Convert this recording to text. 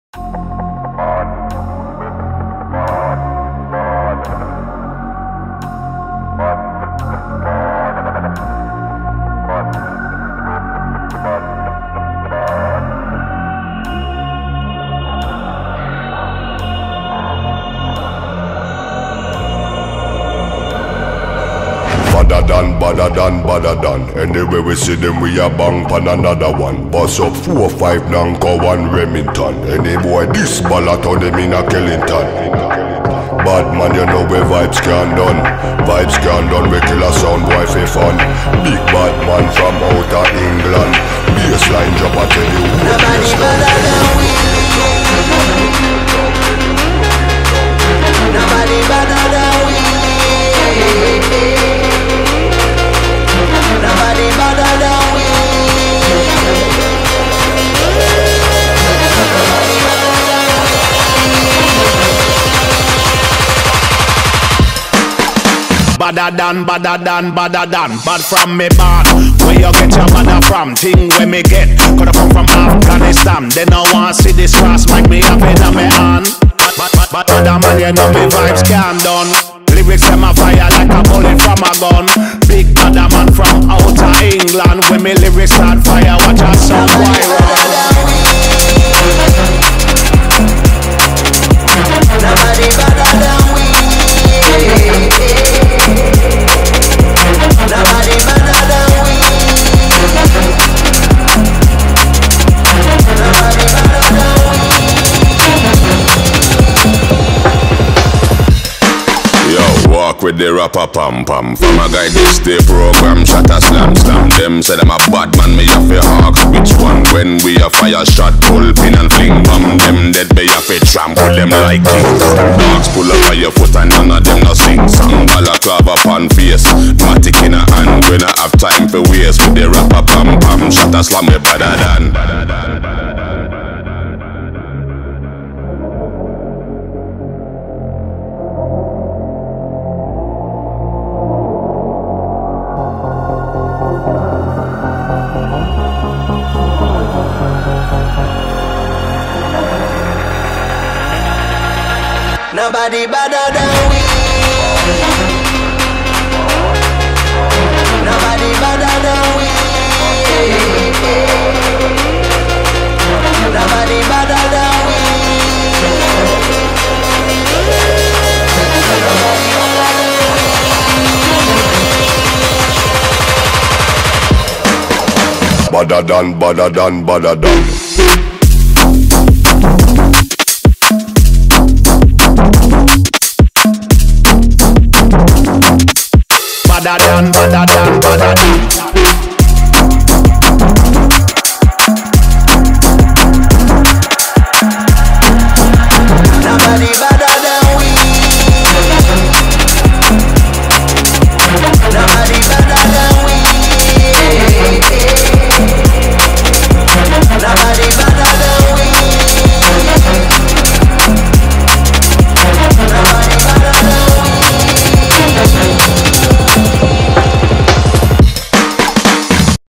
Baddadan, baddadan. Anyway we see them, we a bang pan another one. Bust up 4 5 Nanko 1 Remington. Any boy this ballot on them in a Kellington. Bad man, you know where vibes can done. Vibes can done, we kill a sound boy for fun. Big bad man from outer England. Bassline drop, I tell you. Nobody better than we. Nobody better than we. Nobody better than we. Baddadan, baddadan, baddadan. Bad from me bad. Where you get your badda from? Thing where me get. Coulda come from Afghanistan. They no want see this cross make me have it on me hand. But other man, you know me vibes can done. Lyrics them a fire like a bullet from a gun. Big badda man from outer England. When me lyrics start fire, watch a song boy run. Nobody better than we. Nobody better than we. Nobody better than we. Yo, walk with the rapper pam pam. From a guy this day program, shot a slam slam. Them say them a bad man, me have to ask which one. When we a fire shot, pull pin and fling bomb. Them dead me have to trample them like king. Dogs pull up on your foot and none of them no sing song. Balaclava pan face, matic in a hand. We not have time for waste with the rapper pam pam. Shot a slam me baddadan. Nobody better than we. Nobody better than we. Nobody better than we. Baddadan, baddadan, baddadan. Baddadan, baddadan.